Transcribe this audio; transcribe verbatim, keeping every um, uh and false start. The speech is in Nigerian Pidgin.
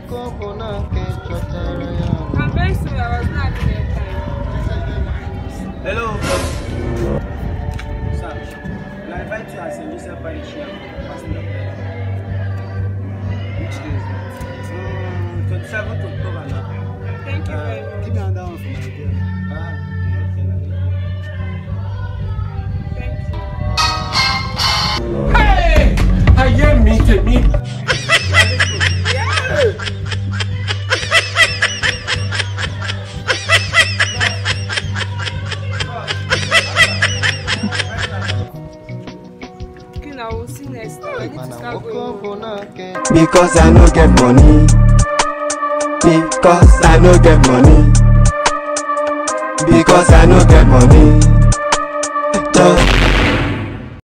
very sorry, I was not having your time. Hello. Sir, I invite you as a Mister Parisha. Which day is that? Um, twenty-seventh of October now. Thank you Uh, very much. give me another one for my girl. Ah, okay. Thank you. Hey! I am me to me. I will see next time. I need to start going. Because I no get money. Because I no get money. Because I no get money. Just